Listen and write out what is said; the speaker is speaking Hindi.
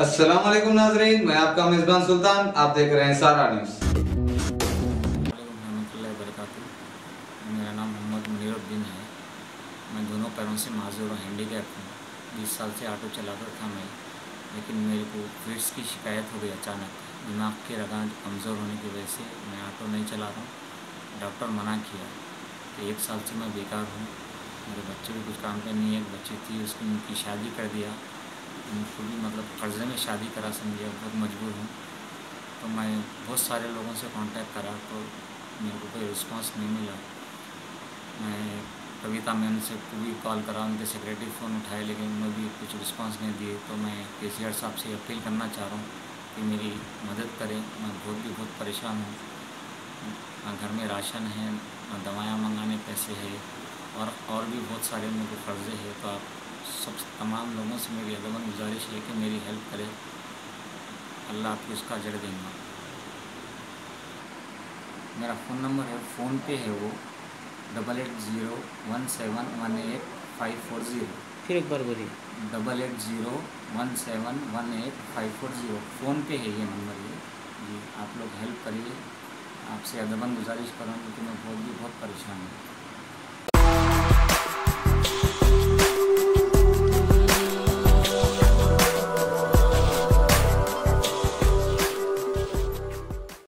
अस्सलाम वालेकुम नाजरीन, मैं आपका मेज़बान सुल्तान। आप देख रहे हैं सारा न्यूज़। मेरा नाम मोहम्मद मुनीरुद्दीन है। मैं दोनों पैरों से माजूर और हैंडीकैप हूँ। 20 साल से ऑटो चलाता था मैं, लेकिन मेरे को फिट्स की शिकायत हो गई अचानक। दिमाग के रगां कमज़ोर होने की वजह से मैं ऑटो नहीं चला रहा हूँ। डॉक्टर मना किया कि 1 साल से मैं बेकार हूँ। मेरे बच्चे भी कुछ काम पे नहीं है। एक बच्ची थी, उसकी उनकी शादी कर दिया। उनको भी कर्ज़े में शादी करा, समझिए बहुत मजबूर हूँ। तो मैं बहुत सारे लोगों से कांटेक्ट करा तो मेरे को कोई रिस्पांस नहीं मिला। मैं कविता मैम से भी कॉल करा, उनके सेक्रेटरी फ़ोन उठाए, लेकिन उन्होंने भी कुछ रिस्पांस नहीं दिए। तो मैं केसीआर साहब से अपील करना चाह रहा हूँ कि मेरी मदद करें। मैं बहुत परेशान हूँ। ना घर में राशन है, ना दवाइयाँ मंगाने पैसे है, और भी बहुत सारे मेरे को कर्ज़े है। तो आप सब तमाम लोगों से मेरी अदबन गुजारिश है कि मेरी हेल्प करें। अल्लाह आपको इसका अजर देगा। मेरा फ़ोन नंबर है, फ़ोन पे है वो 8801718540। फिर एक बार बोलिए। 8801718540 फ़ोन पे है ये नंबर ये। जी, आप लोग हेल्प करिए। आपसे अदबन गुजारिश करूँगी कि मैं बहुत परेशान हूँ।